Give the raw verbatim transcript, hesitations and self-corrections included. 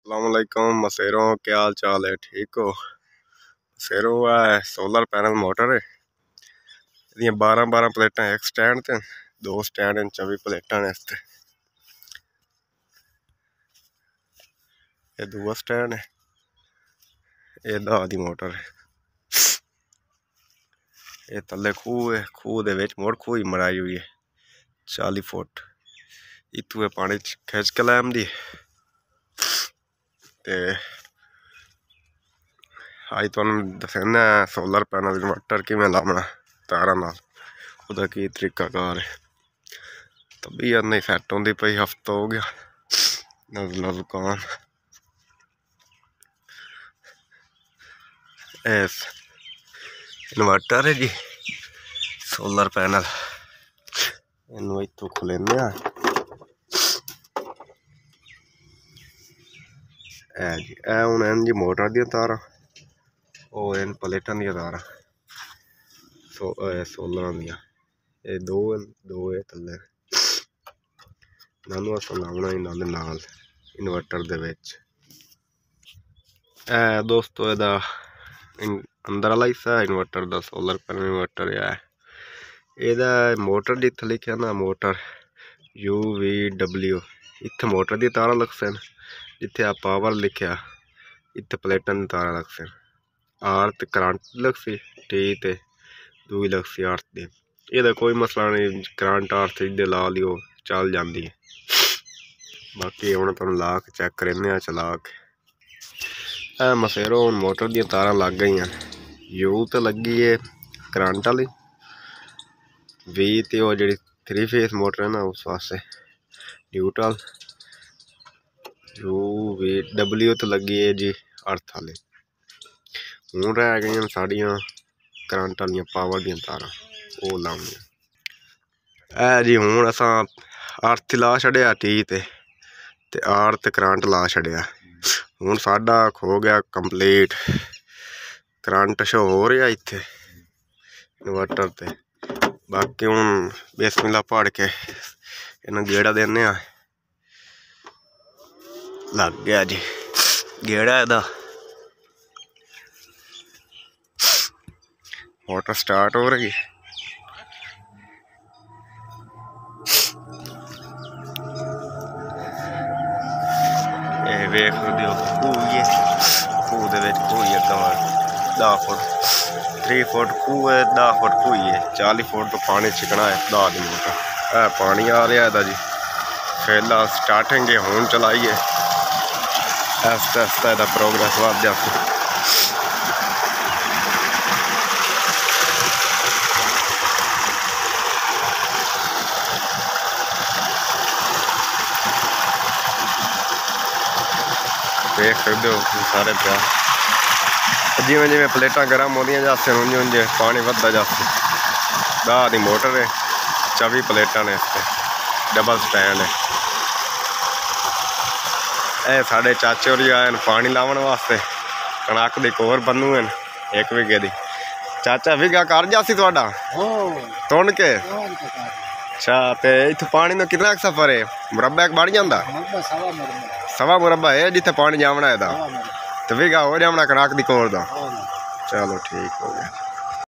अस्सलामुअलैकुम मसेरों, क्या हाल चाल है? ठीक हो? मसेरो है सोलर पैनल मोटर है। ये बारह बारह प्लेटा एक स्टैंड ते दो स्टैंड इन चौबी प्लेटा ने इसते। ये दूआ स्टैंड है, ये दह दी मोटर है। ये थले खूह है, खूह दे विच मुड़ खूह ही मराई हुई है चाली फुट। इत्थू पानी खिंच के लैंदी ते अज तुहानू दसना सोलर पैनल इन्वर्टर किवें लावना तारा नाल, ओहदा की तरीकाकार है। तबीयत नहीं सैट होंदी पई, हफ्ता हो गया, नज़ला जुकाम। एस इन्वर्टर है जी सोलर पैनल, इनू इत्थों खुलेने है जी। ए हुण इन जी मोटर दी तारा, और इन प्लेटां दी तारा सो सोलर दियां। ये दो दो ये थल्ले नानू अस लाउणा इन्हां दे नाल इन्वर्टर दे विच। ए दोस्तों एदा अंदर वाला हिस्सा इन्वर्टर दा, सोलर पैनल इन्वर्टर है। एदा मोटर जिथे लिखा ना मोटर यू वी डबल्यू, इत्थे मोटर दी तारा लगसन। जिथे आ पावर लिखा इत्थे प्लेटां दी तारा लगसन। आर ते करंट लगसी टी ते दूई लगसी अर्थ दी। एदा कोई मसला नहीं, करंट अर्थ इधे ला लियो चल जाती है। बाकी हुण तुहानू ला के चैक करने चला के। ए मसेरो हुण मोटर दी तारा लग गई हैं। यू तो लगी है करंट वाली, वी ते वो जी थ्री फेस मोटर है ना उस वास्ते न्यूट्रल, यू वी डबल्यू तो लगी है जी अर्थ वाली। हूँ रह गई साड़ियाँ करंट वाली पावर दी तारा, वो लाउनियां। ए जी हूँ असा अर्थ ला छड़िया टी ते ते आर ते करंट ला छड़िया। हूँ साडा हो गया कंप्लीट, करंट शो हो रहा इत्थे इन्वर्टर ते। बाकी हूँ बिस्मिल्लाह पढ़ के इन्हें गेड़ा देने आ। लग गया जी गेड़ा एदा, मोटर स्टार्ट हो रही है। ये वेख लो खूह ही खूह दे विच खूह ही कवर दस फुट थ्री फुट खूह है, दस फुट खूह है, चाली फुट तो पानी छिकना है। दस दी मोटर है, पानी आ रहा है जी। फिलहाल स्टार्टिंग हूँ चलाइए, आस्ता आस्ता इसका प्रोग्रेस बढ़ जाता। देख सकते हो सारे प्या जिमें जिमें प्लेटा गर्म होदियां जासे उंज उंज पानी वधदा जासे। दह दी मोटर है, चौबी प्लेटा ने इसते, डबल स्टैंड है। ए साढ़े चाचे होरी आए पानी लावन वास्ते, कणक दी कोर बन्नू है एक बीघे दी। चाचा बीघा कर जासी तुहाडा तुन के? अच्छा, ते इत्थों पानी दा कितना सफर है? मुरब्बा एक बन जांदा? सवा मुरब्बा है जिथे पानी जावना है, तो बीघा हो जावना कणक दी कोर दा। चलो ठीक हो गया।